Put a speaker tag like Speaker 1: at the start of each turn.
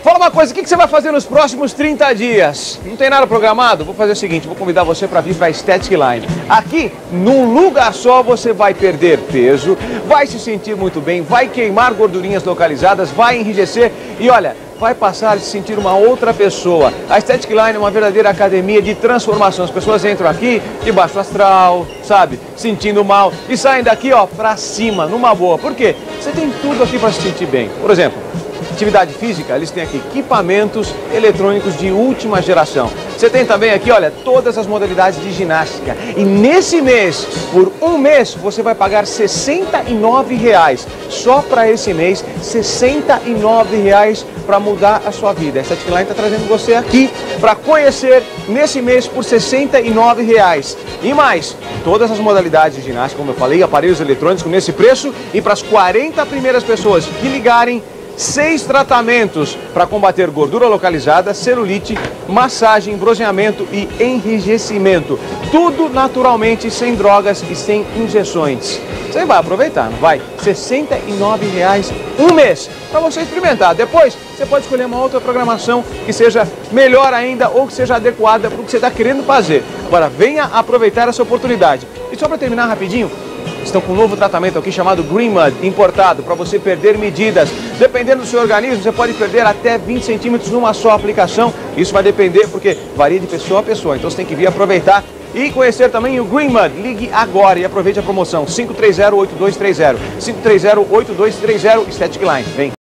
Speaker 1: Fala uma coisa, o que você vai fazer nos próximos 30 dias? Não tem nada programado? Vou fazer o seguinte, vou convidar você para vir para a Aesthetic Line. Aqui, num lugar só, você vai perder peso, vai se sentir muito bem, vai queimar gordurinhas localizadas, vai enrijecer e olha, vai passar a se sentir uma outra pessoa. A Aesthetic Line é uma verdadeira academia de transformação. As pessoas entram aqui de baixo astral, sabe, sentindo mal e saem daqui, ó, pra cima, numa boa. Por quê? Você tem tudo aqui para se sentir bem. Por exemplo, atividade física, eles têm aqui equipamentos eletrônicos de última geração. Você tem também aqui, olha, todas as modalidades de ginástica. E nesse mês, por um mês, você vai pagar R$ 69,00. Só para esse mês, R$ 69,00 para mudar a sua vida. A Aesthetic Line está trazendo você aqui para conhecer nesse mês por R$ 69,00. E mais, todas as modalidades de ginástica, como eu falei, aparelhos eletrônicos nesse preço. E para as 40 primeiras pessoas que ligarem, 6 tratamentos para combater gordura localizada, celulite, massagem, bronzeamento e enrijecimento. Tudo naturalmente, sem drogas e sem injeções. Você vai aproveitar, não vai? R$ 69,00 um mês para você experimentar. Depois, você pode escolher uma outra programação que seja melhor ainda ou que seja adequada para o que você está querendo fazer. Agora, venha aproveitar essa oportunidade. E só para terminar rapidinho, estão com um novo tratamento aqui chamado Green Mud, importado, para você perder medidas. Dependendo do seu organismo, você pode perder até 20 centímetros numa só aplicação. Isso vai depender, porque varia de pessoa a pessoa. Então você tem que vir aproveitar e conhecer também o Green Mud. Ligue agora e aproveite a promoção 530-8230. 530-8230, Aesthetic Line. Vem!